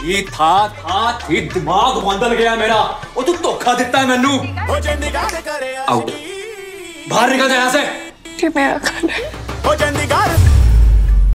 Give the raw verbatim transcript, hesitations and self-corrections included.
ये था था थी दिमाग बंदल गया मेरा। वो तू धोखा देता है मैनू। आउट, बाहर निकल जा यहाँ से। मेरा खाना